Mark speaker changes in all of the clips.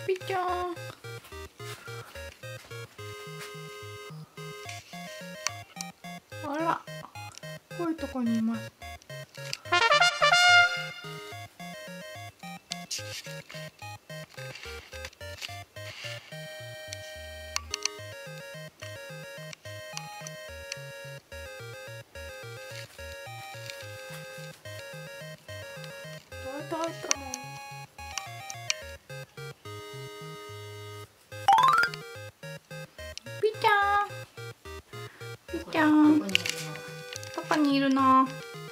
Speaker 1: ピちゃん。あら、こういうとこにいます。入ったもん。ピちゃん。ピちゃん。どこにいるの？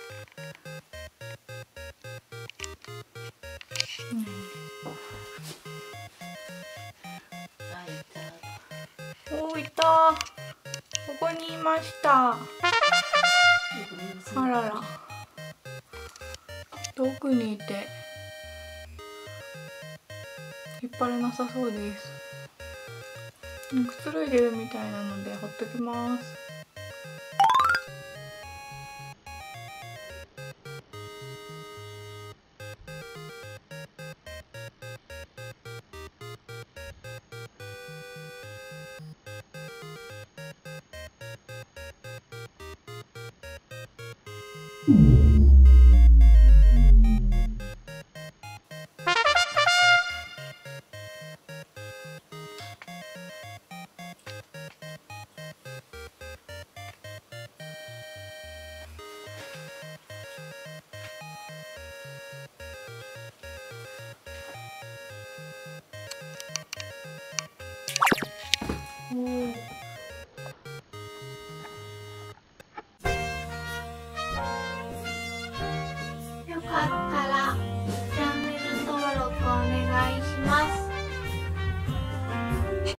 Speaker 1: お、いた。ここにいました。あらら。遠くにいて引っ張れなさそうです。くつろいでるみたいなのでほっときます。おー。